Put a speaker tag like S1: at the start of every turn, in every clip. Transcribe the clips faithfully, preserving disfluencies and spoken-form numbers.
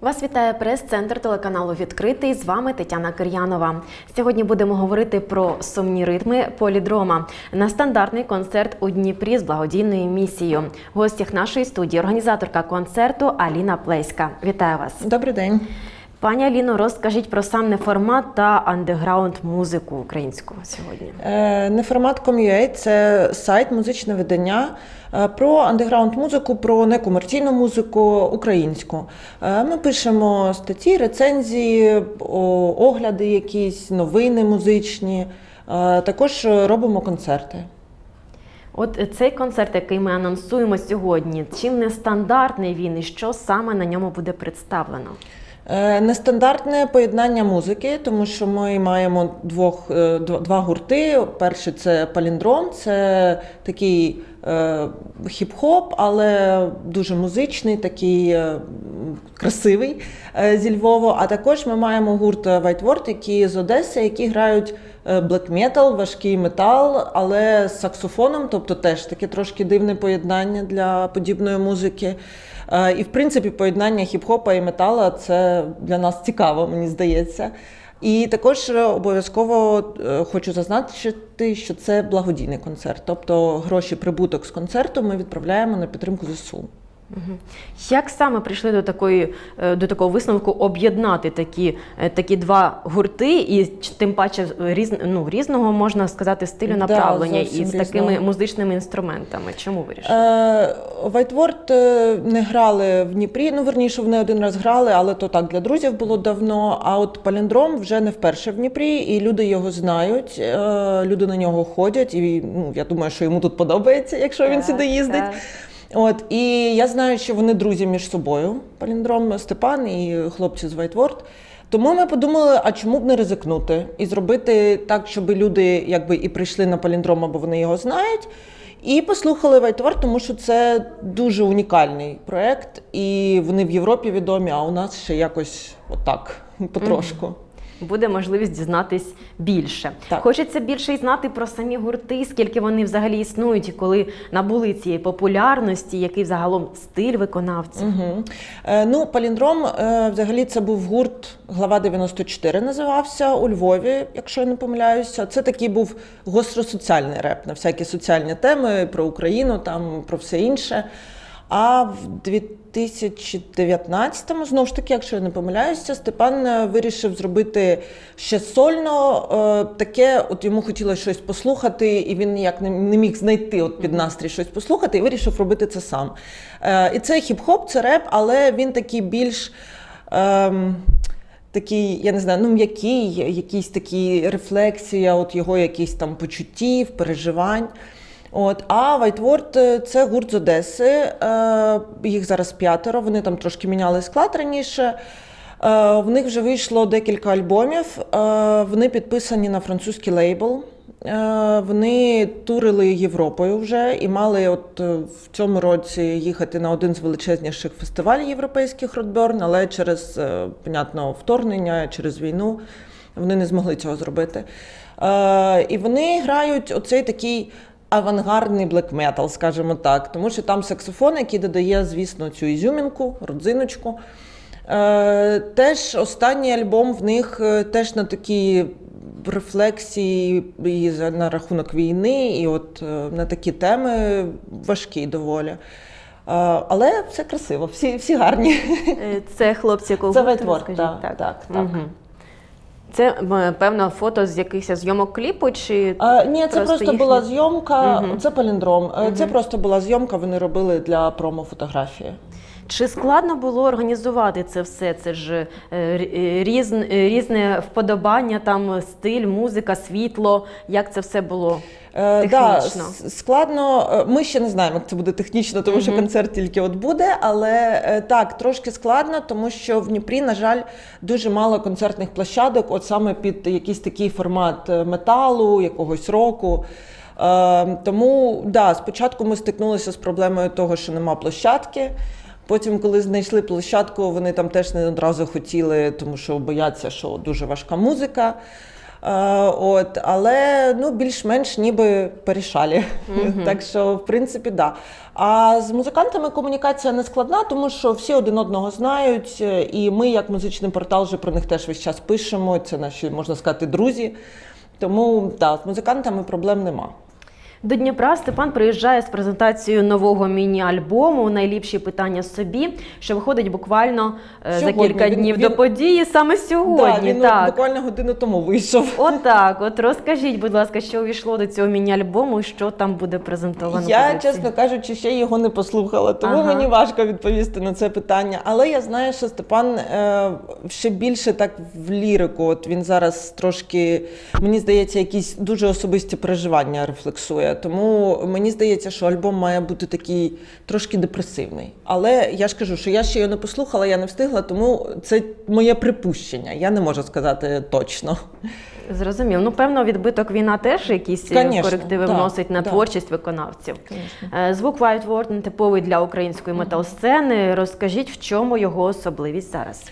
S1: Вас вітає прес-центр телеканалу «Відкритий». З вами Тетяна Кир'янова. Сьогодні будемо говорити про сумні ритми полідрома на стандартний концерт у Дніпрі з благодійною місією. В гостях нашої студії організаторка концерту Аліна Плеська. Вітаю вас.
S2: Добрий день.
S1: Пані Аліно, розкажіть про сам неформат та андеграунд-музику українську сьогодні.
S2: Неформат крапка ком крапка ю а – це сайт, музичне видання про андеграунд-музику, про некомерційну музику українську. Ми пишемо статті, рецензії, огляди якісь, новини музичні, також робимо концерти.
S1: От цей концерт, який ми анонсуємо сьогодні, чим нестандартний він і що саме на ньому буде представлено?
S2: Нестандартне поєднання музики, тому що ми маємо двох, два гурти. Перший – це паліндром, це такий е, хіп-хоп, але дуже музичний, такий е, красивий е, зі Львова. А також ми маємо гурт White які з Одеси, які грають black metal, важкий метал, але з саксофоном, тобто теж таке трошки дивне поєднання для подібної музики. І, в принципі, поєднання хіп-хопа і метала – це для нас цікаво, мені здається. І також обов'язково хочу зазначити, що це благодійний концерт. Тобто гроші, прибуток з концерту ми відправляємо на підтримку зе ес у.
S1: Як саме прийшли до такої, до такого висновку об'єднати такі, такі два гурти і тим паче різ, ну, різного, можна сказати, стилю направлення і з різного. Такими музичними інструментами? Чому вирішили?
S2: White не грали в Дніпрі, ну верніше вони один раз грали, але то так для друзів було давно. А от паліндром вже не вперше в Дніпрі, і люди його знають, люди на нього ходять, і ну, я думаю, що йому тут подобається, якщо він сюди їздить. Так. От, і я знаю, що вони друзі між собою, паліндром Степан і хлопці з White. Тому ми подумали, а чому б не ризикнути і зробити так, щоб люди якби і прийшли на паліндром, або вони його знають, і послухали White, тому що це дуже унікальний проєкт, і вони в Європі відомі, а у нас ще якось отак, потрошку. Mm-hmm.
S1: Буде можливість дізнатись більше. Так. Хочеться більше і знати про самі гурти, скільки вони взагалі існують, і коли набули цієї популярності, який загалом стиль виконавців.
S2: Угу. Е, ну, паліндром, е, взагалі, це був гурт «Глава дев'яносто чотири» називався, у Львові, якщо я не помиляюся. Це такий був гостросоціальний реп на всякі соціальні теми, про Україну, там, про все інше. А в дві тисячі дев'ятнадцятому, знову ж таки, якщо я не помиляюся, Степан вирішив зробити ще сольно таке, от йому хотілося щось послухати, і він ніяк не міг знайти от під настрій щось послухати, і вирішив робити це сам. І це хіп-хоп, це реп, але він такий більш... Ем, такий, я не знаю, ну м'який, якісь такі рефлексія, от його якісь там почуттів, переживань. От, а White – це гурт з Одеси, е, їх зараз п'ятеро, вони там трошки міняли склад раніше. Е, в них вже вийшло декілька альбомів, е, вони підписані на французький лейбл. Е, вони турили Європою вже і мали от в цьому році їхати на один з величезніших фестивалів європейських Родберн, але через, е, понятно, вторгнення, через війну вони не змогли цього зробити. Е, і вони грають оцей такий авангардний блек-метал, скажімо так, тому що там саксофон, який додає, звісно, цю ізюмінку, родзиночку. Е, теж останній альбом в них теж на такі рефлексії і на рахунок війни, і от на такі теми важкі доволі. Е, але все красиво, всі, всі гарні.
S1: Це хлопці, якого
S2: Це
S1: гурту,
S2: White, так, так, так.
S1: Угу. Це, певно, фото з якихось зйомок кліпу? Чи
S2: а, ні, це просто, просто
S1: їхні...
S2: була зйомка, угу. Це паліндром. Угу. Це просто була зйомка, вони робили для промо-фотографії.
S1: Чи складно було організувати це все? Це ж різ, різне вподобання, там стиль, музика, світло. Як це все було технічно?
S2: Так, да, складно. Ми ще не знаємо, як це буде технічно, тому що mm-hmm. концерт тільки от буде. Але так, трошки складно, тому що в Дніпрі, на жаль, дуже мало концертних площадок, от саме під якийсь такий формат металу, якогось року. Тому, да, спочатку ми стикнулися з проблемою того, що нема площадки. Потім, коли знайшли площадку, вони там теж не одразу хотіли, тому що бояться, що дуже важка музика. От, але ну, більш-менш ніби порішали.
S1: Мгм.
S2: Так що, в принципі, да. А з музикантами комунікація не складна, тому що всі один одного знають, і ми, як музичний портал, вже про них теж весь час пишемо. Це наші, можна сказати, друзі. Тому да, з музикантами проблем нема.
S1: До Дніпра Степан приїжджає з презентацією нового міні-альбому «Найліпші питання собі», що виходить буквально е, за
S2: Сьогодні.
S1: кілька
S2: Він-
S1: днів
S2: він-
S1: до події, саме сьогодні.
S2: Да, він
S1: так.
S2: буквально годину тому вийшов.
S1: Отак, от розкажіть, будь ласка, що увійшло до цього міні-альбому і що там буде презентовано?
S2: Я,
S1: публіці?
S2: чесно кажучи, ще його не послухала, тому
S1: Ага.
S2: мені важко відповісти на це питання. Але я знаю, що Степан е, ще більше так в лірику. От він зараз трошки, мені здається, якісь дуже особисті переживання рефлексує. Тому мені здається, що альбом має бути такий трошки депресивний. Але я ж кажу, що я ще його не послухала, я не встигла, тому це моє припущення. Я не можу сказати точно.
S1: Зрозумів. Ну, певно, відбиток війна теж якісь е,
S2: Конечно,
S1: корективи
S2: да,
S1: вносить на
S2: да.
S1: творчість виконавців.
S2: Конечно.
S1: Е, Звук White Word не типовий для української метал-сцени. Розкажіть, в чому його особливість зараз?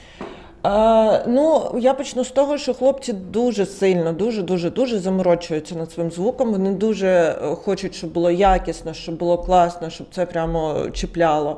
S2: Е, ну, я почну з того, що хлопці дуже сильно, дуже, дуже, дуже заморочуються над своїм звуком. Вони дуже е, хочуть, щоб було якісно, щоб було класно, щоб це прямо чіпляло.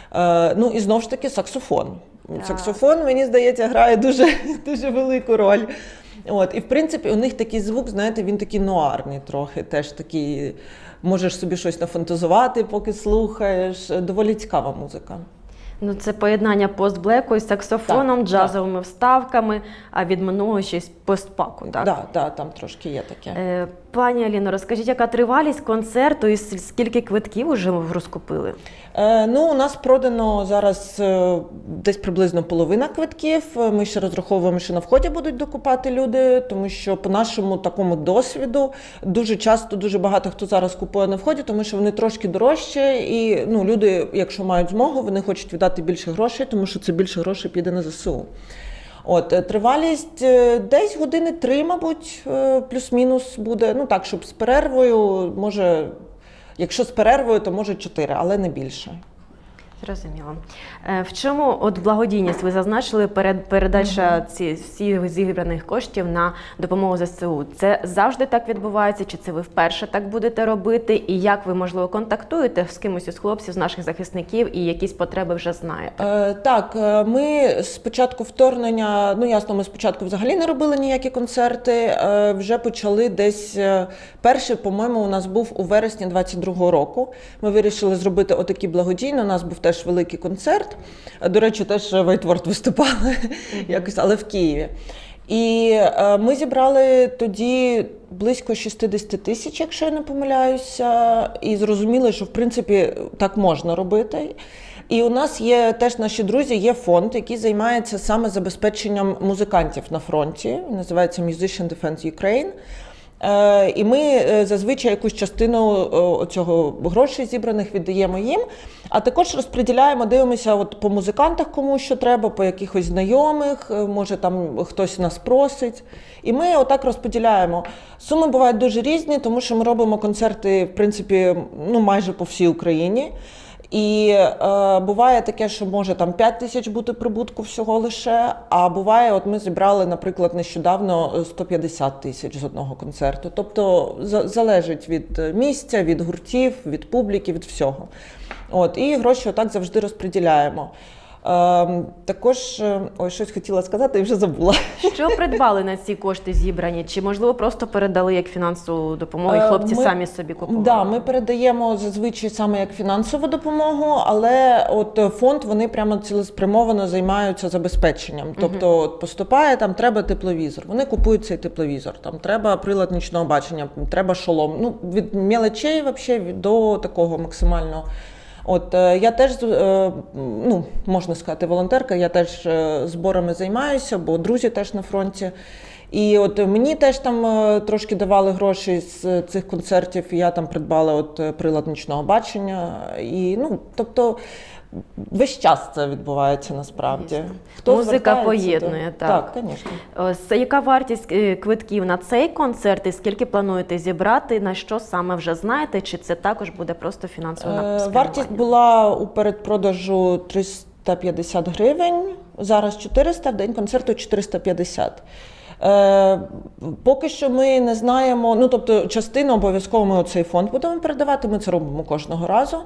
S2: Е, ну і знову ж таки саксофон.
S1: Так.
S2: Саксофон, мені здається, грає дуже, дуже велику роль. От, і в принципі у них такий звук, знаєте, він такий нуарний трохи, теж такий, можеш собі щось нафантазувати, поки слухаєш. Доволі цікава музика.
S1: Ну, це поєднання постблеку із саксофоном,
S2: Так,
S1: джазовими вставками, а від минулого ще й постпаку, так?
S2: Да, да, там трошки є таке.
S1: Е, Пані Аліно, розкажіть, яка тривалість концерту і с- скільки квитків вже розкупили?
S2: Е, ну, у нас продано зараз е, десь приблизно половина квитків. Ми ще розраховуємо, що на вході будуть докупати люди, тому що по нашому такому досвіду дуже часто дуже багато хто зараз купує на вході, тому що вони трошки дорожчі, і ну, люди, якщо мають змогу, вони хочуть віддати більше грошей, тому що це більше грошей піде на ЗСУ. От, е, тривалість е, десь години три, мабуть, е, плюс-мінус буде. Ну так, щоб з перервою, може, якщо з перервою, то може чотири, але не більше.
S1: Зрозуміло. Е, В чому от благодійність ви зазначили перед передача ці всіх зібраних коштів на допомогу ЗСУ? Це завжди так відбувається? Чи це ви вперше так будете робити? І як ви, можливо, контактуєте з кимось із хлопців, з наших захисників і якісь потреби вже знаєте?
S2: Е, так, е, ми з початку вторгнення, ну ясно, ми спочатку взагалі не робили ніякі концерти, е, вже почали десь, е, перший, по-моєму, у нас був у вересні двадцять другого року. Ми вирішили зробити отакі благодійні, у нас був теж великий концерт. До речі, теж White Word виступали якось, але в Києві. І е, ми зібрали тоді близько шістдесят тисяч, якщо я не помиляюся, і зрозуміли, що в принципі так можна робити. І у нас є теж наші друзі, є фонд, який займається саме забезпеченням музикантів на фронті, називається Musician Defense Ukraine. Е, І ми е, зазвичай якусь частину е, цього грошей зібраних віддаємо їм, а також розподіляємо, дивимося от по музикантах, кому що треба, по якихось знайомих, е, може там хтось нас просить. І ми отак розподіляємо. Суми бувають дуже різні, тому що ми робимо концерти, в принципі, ну, майже по всій Україні. І е, буває таке, що може там п'ять тисяч бути прибутку всього лише, а буває, от ми зібрали, наприклад, нещодавно сто п'ятдесят тисяч з одного концерту. Тобто за, залежить від місця, від гуртів, від публіки, від всього. От, і гроші отак завжди розподіляємо. Е, також, е, ой, щось хотіла сказати і вже забула.
S1: Що придбали на ці кошти зібрані? Чи, можливо, просто передали як фінансову допомогу, і
S2: Е,
S1: хлопці
S2: ми-
S1: самі собі купували?
S2: Да, ми передаємо зазвичай саме як фінансову допомогу, але от фонд, вони прямо цілеспрямовано займаються забезпеченням. Тобто от поступає, там треба тепловізор, вони купують цей тепловізор, там треба прилад нічного бачення, треба шолом. Ну, від мелочей вообще до такого максимального. От е, я теж, е, ну, можна сказати, волонтерка, я теж е, зборами займаюся, бо друзі теж на фронті. І от мені теж там е, трошки давали гроші з цих концертів, і я там придбала от е, прилад нічного бачення. І, ну, тобто весь час це відбувається насправді.
S1: Звісно.
S2: Хто
S1: Музика
S2: звертається,
S1: поєднує,
S2: то...
S1: так.
S2: Так, звісно.
S1: Ось, яка вартість е, квитків на цей концерт і скільки плануєте зібрати? На що саме вже знаєте? Чи це також буде просто фінансове
S2: Е,
S1: спрямування?
S2: Вартість була у передпродажу триста п'ятдесят гривень, зараз чотириста, в день концерту чотириста п'ятдесят. Е, поки що ми не знаємо, ну тобто частину обов'язково ми оцей фонд будемо передавати, ми це робимо кожного разу.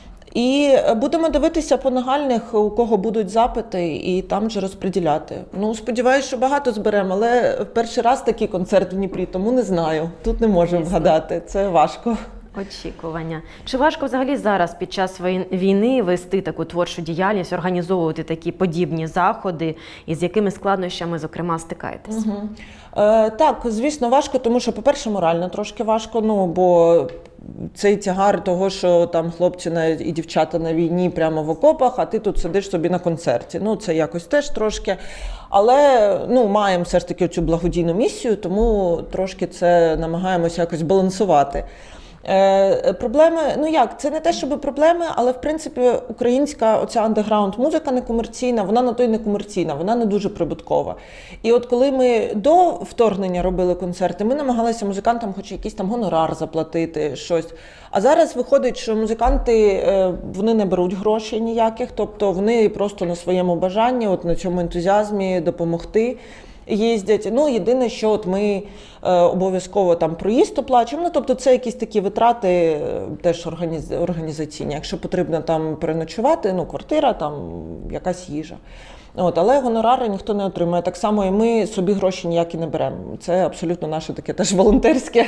S2: І будемо дивитися по нагальних, у кого будуть запити, і там вже розподіляти. Ну, сподіваюся, що багато зберемо, але перший раз такий концерт в Дніпрі, тому не знаю. Тут не можемо вгадати, це важко.
S1: Очікування. Чи важко взагалі зараз під час війни вести таку творчу діяльність, організовувати такі подібні заходи, і з якими складнощами, зокрема, стикаєтесь?
S2: Угу. Е, так, звісно, важко, тому що, по-перше, морально трошки важко, ну, бо цей тягар того, що там хлопці і дівчата на війні прямо в окопах, а ти тут сидиш собі на концерті. Ну, це якось теж трошки. Але, ну, маємо все ж таки цю благодійну місію, тому трошки це намагаємося якось балансувати. Е, проблеми, ну як, це не те, щоб проблеми, але в принципі українська оця андеграунд музика некомерційна, вона на то й некомерційна, вона не дуже прибуткова. І от коли ми до вторгнення робили концерти, ми намагалися музикантам хоч якийсь там гонорар заплатити, щось. А зараз виходить, що музиканти, вони не беруть грошей ніяких, тобто вони просто на своєму бажанні, от на цьому ентузіазмі допомогти їздять. Ну, єдине, що от ми е, обов'язково там проїзд оплачуємо, ну, тобто це якісь такі витрати е, теж організ... організаційні. Якщо потрібно там переночувати, ну, квартира, там якась їжа. От, але гонорари ніхто не отримує. Так само і ми собі гроші ніякі не беремо. Це абсолютно наше таке теж волонтерське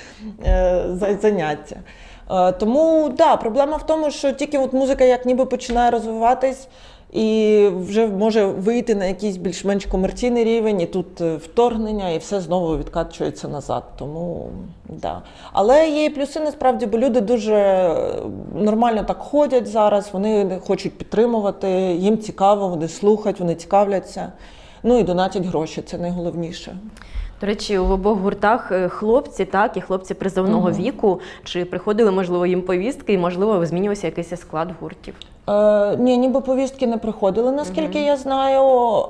S2: е, заняття. Е, тому, так, да, проблема в тому, що тільки от музика як ніби починає розвиватись, і вже може вийти на якийсь більш-менш комерційний рівень, і тут вторгнення, і все знову відкачується назад. Тому, да. Але є і плюси, насправді, бо люди дуже нормально так ходять зараз, вони хочуть підтримувати, їм цікаво, вони слухають, вони цікавляться. Ну і донатять гроші, це найголовніше.
S1: До речі, в обох гуртах хлопці, так, і хлопці призовного угу. віку. Чи приходили, можливо, їм повістки, і, можливо, змінювався якийсь склад гуртів?
S2: Е, ні, ніби повістки не приходили, наскільки угу. я знаю,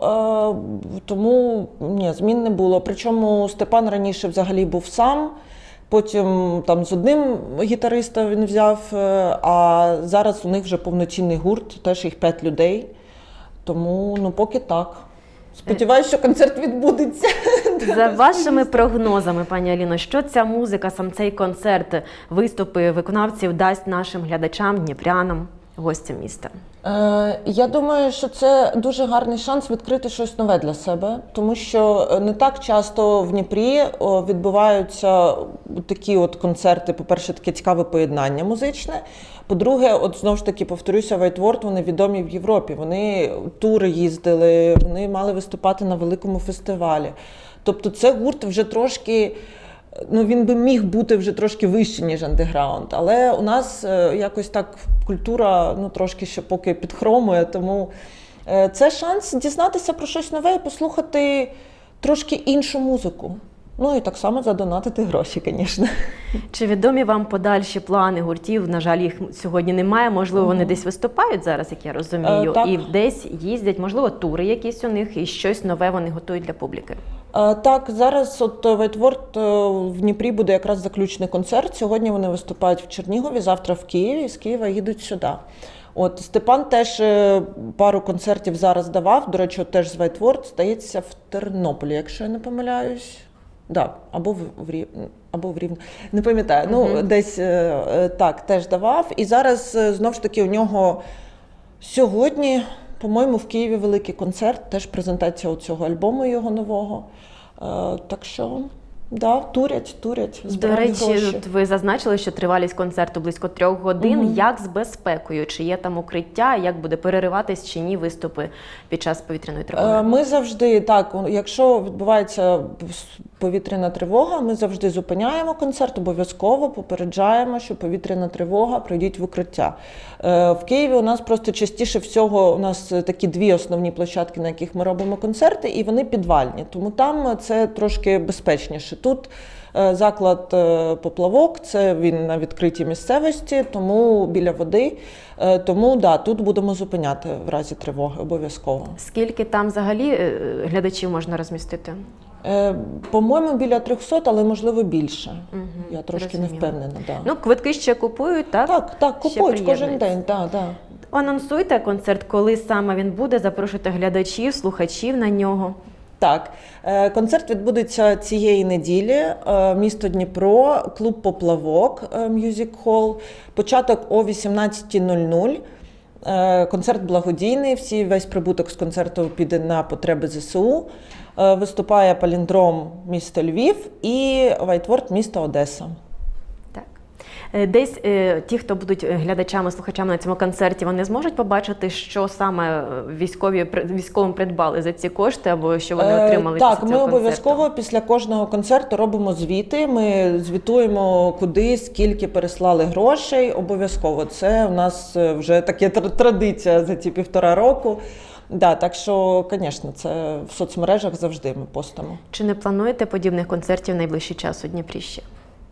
S2: е, тому ні, змін не було. Причому Степан раніше взагалі був сам, потім там з одним гітаристом він взяв, а зараз у них вже повноцінний гурт, теж їх п'ять людей, тому ну поки так. Сподіваюся, що концерт відбудеться.
S1: За вашими прогнозами, пані Аліно, що ця музика, сам цей концерт, виступи виконавців дасть нашим глядачам, дніпрянам, гостям міста?
S2: Е, я думаю, що це дуже гарний шанс відкрити щось нове для себе, тому що не так часто в Дніпрі відбуваються такі от концерти, по-перше, таке цікаве поєднання музичне, по-друге, от знову ж таки, повторюся, White World, вони відомі в Європі, вони тури їздили, вони мали виступати на великому фестивалі. Тобто це гурт вже трошки, ну він би міг бути вже трошки вище, ніж андеграунд, але у нас якось так культура, ну трошки ще поки підхромує, тому це шанс дізнатися про щось нове і послухати трошки іншу музику. Ну і так само задонатити гроші, звісно.
S1: Чи відомі вам подальші плани гуртів? На жаль, їх сьогодні немає. Можливо, вони десь виступають зараз, як я розумію,
S2: е,
S1: і десь їздять, можливо, тури якісь у них, і щось нове вони готують для публіки.
S2: Е, так, зараз от White World в Дніпрі буде якраз заключний концерт. Сьогодні вони виступають в Чернігові, завтра в Києві, з Києва їдуть сюди. От Степан теж пару концертів зараз давав, до речі, теж з White World, здається, в Тернополі, якщо я не помиляюсь. Да, або в, в Рівні, або в Рівні, не пам'ятаю, uh-huh. ну десь так теж давав. І зараз знову ж таки у нього сьогодні, по-моєму, в Києві великий концерт, теж презентація цього альбому його нового. Так що, да, турять, турять, збирають
S1: До речі,
S2: гроші.
S1: От ви зазначили, що тривалість концерту близько трьох годин. Uh-huh. Як з безпекою? Чи є там укриття? Як буде перериватись чи ні виступи під час повітряної тривоги?
S2: Ми завжди, так, якщо відбувається повітряна тривога, ми завжди зупиняємо концерт, обов'язково попереджаємо, що повітряна тривога, пройдіть в укриття. В Києві у нас просто частіше всього, у нас такі дві основні площадки, на яких ми робимо концерти, і вони підвальні, тому там це трошки безпечніше. Тут заклад «Поплавок», це він на відкритій місцевості, тому біля води, тому да, тут будемо зупиняти в разі тривоги обов'язково.
S1: Скільки там взагалі глядачів можна розмістити?
S2: По-моєму, біля трьохсот, але можливо більше. Угу, я трошки розуміло. Не впевнена. Да.
S1: Ну, квитки ще купують, так?
S2: Так, так, купують кожен день. Да, да.
S1: Анонсуйте концерт, коли саме він буде, запрошуйте глядачів, слухачів на нього.
S2: Так, е, концерт відбудеться цієї неділі. Е, Місто Дніпро, клуб «Поплавок», е, Music Hall. Початок о вісімнадцятій нуль нуль. Е, Концерт благодійний, всі, весь прибуток з концерту піде на потреби ЗСУ. Е, Виступає паліндром міста Львів і Вайтворд міста Одеса.
S1: Так. Е, Десь е, ті, хто будуть глядачами, слухачами на цьому концерті, вони зможуть побачити, що саме військові при- військовим придбали за ці кошти, або що вони
S2: Е,
S1: отримали
S2: Так,
S1: після
S2: ми
S1: цього
S2: обов'язково
S1: концерту?
S2: після кожного концерту робимо звіти. Ми звітуємо, куди, скільки переслали грошей. Обов'язково. Це у нас е, вже така тр- традиція за ці півтора року. Да, так що, звісно, це в соцмережах завжди ми постимо.
S1: Чи не плануєте подібних концертів в найближчий час у Дніпрі ще?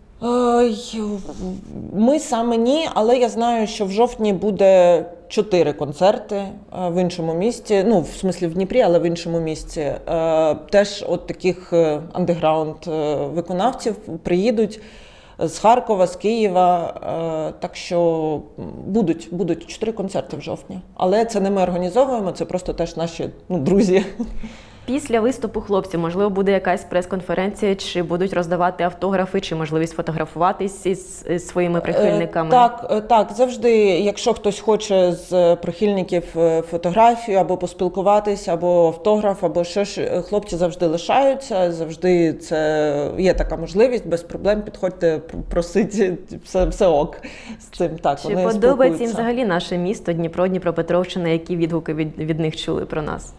S2: Ой, Ми саме ні, але я знаю, що в жовтні буде чотири концерти е, в іншому місті. Ну, в смислі в Дніпрі, але в іншому місті. Е, Теж от таких е, андеграунд е, виконавців приїдуть з Харкова, з Києва. Е, Так що будуть, будуть чотири концерти в жовтні. Але це не ми організовуємо, це просто теж наші ну, друзі.
S1: Після виступу хлопців, можливо, буде якась прес-конференція, чи будуть роздавати автографи, чи можливість фотографуватись із із своїми прихильниками?
S2: Е, Так, е, так, завжди, якщо хтось хоче з прихильників е, фотографію, або поспілкуватись, або автограф, або що ж, е, хлопці завжди лишаються, завжди це є така можливість, без проблем підходьте, пр- просить, все, все ок з цим. Так,
S1: Чи
S2: вони
S1: подобається їм
S2: спілкуються.
S1: взагалі наше місто, Дніпро, Дніпропетровщина, які відгуки від, від них чули про нас?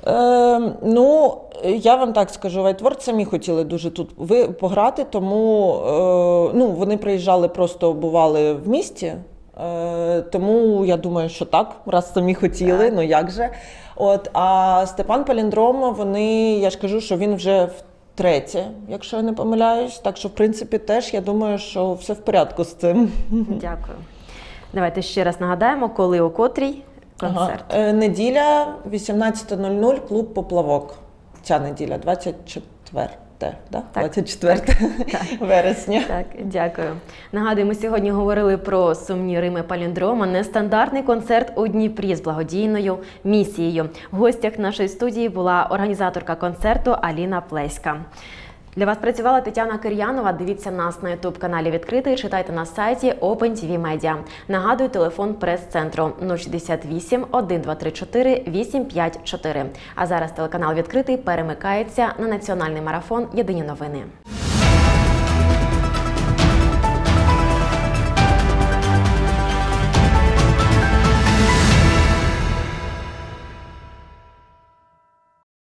S2: Е, ну, я вам так скажу, Вайтворд самі хотіли дуже тут ви пограти, тому е, ну, вони приїжджали, просто бували в місті. Е, тому я думаю, що так, раз самі хотіли,
S1: Так.
S2: ну як же. От, а Степан Паліндром, вони, я ж кажу, що він вже втретє, якщо я не помиляюсь. Так що, в принципі, теж я думаю, що все в порядку з цим.
S1: Дякую. Давайте ще раз нагадаємо, коли, о котрій концерт.
S2: Ага. Е, Неділя, вісімнадцята нуль нуль, клуб «Поплавок». Ця неділя, двадцять четверте, да?
S1: Так.
S2: двадцять четверте вересня.
S1: Так, дякую. Нагадую, ми сьогодні говорили про сумні рими паліндрома, нестандартний концерт у Дніпрі з благодійною місією. В гостях нашої студії була організаторка концерту Аліна Плеська. Для вас працювала Тетяна Кир'янова. Дивіться нас на ютуб-каналі «Відкритий», читайте на сайті Open ті ві Media. Нагадую, телефон прес-центру нуль шістдесят вісім, один два три чотири, вісім п'ять чотири. А зараз телеканал «Відкритий» перемикається на національний марафон «Єдині новини».